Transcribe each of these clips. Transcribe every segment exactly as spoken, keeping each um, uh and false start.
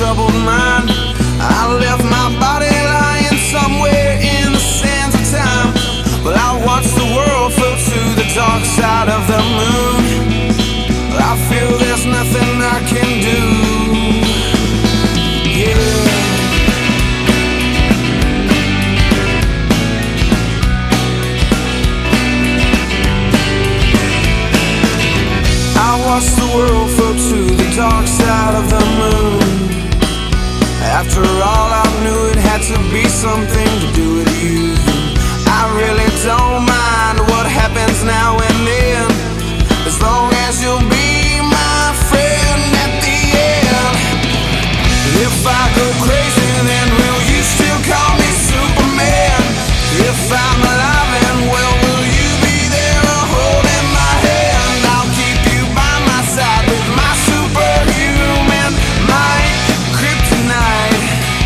troubled mind. I left my body lying somewhere in the sands of time. Well, I watched the world float to the dark side of the moon. I feel there's nothing I can do. Yeah. I watched the world float to the dark side of the moon. After all, I knew it had to be something to do with you. I really don't mind what happens now and then, as long as you'll be my friend at the end. If I go crazy, then will you still call me Superman? If I'm alive and well, will you be there holding my hand? I'll keep you by my side with my superhuman might, kryptonite.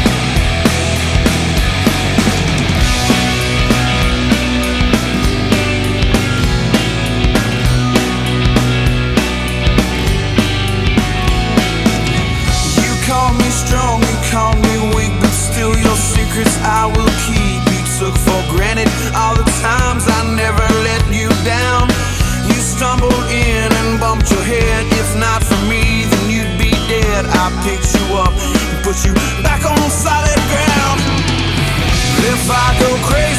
You call me strong, you call me weak, but still your secrets I will keep. You took for granted all the times I never let you down. You stumbled in and bumped your head. If not for me, then you'd be dead. I picked you up and put you back on solid ground. If I go crazy,